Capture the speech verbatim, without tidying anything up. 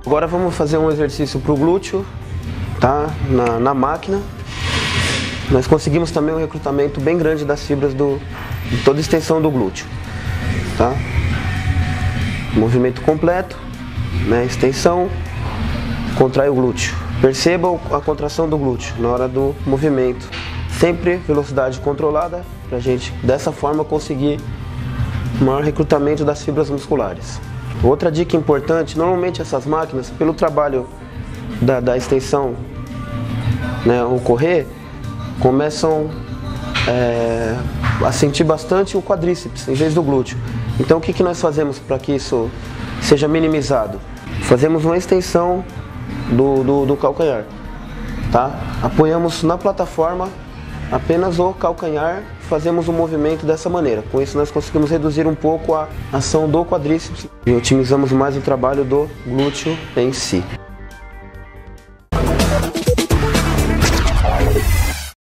Agora vamos fazer um exercício para o glúteo, tá? Na, na máquina. Nós conseguimos também um recrutamento bem grande das fibras do, de toda a extensão do glúteo, tá? Movimento completo, né? Extensão, contrai o glúteo. Perceba a contração do glúteo na hora do movimento. Sempre velocidade controlada, para a gente dessa forma conseguir o maior recrutamento das fibras musculares. Outra dica importante, normalmente essas máquinas, pelo trabalho da, da extensão, né, ocorrer, começam é, a sentir bastante o quadríceps em vez do glúteo. Então o que, que nós fazemos para que isso seja minimizado? Fazemos uma extensão do, do, do calcanhar, tá? Apoiamos na plataforma apenas o calcanhar, fazemos o movimento dessa maneira. Com isso nós conseguimos reduzir um pouco a ação do quadríceps e otimizamos mais o trabalho do glúteo em si.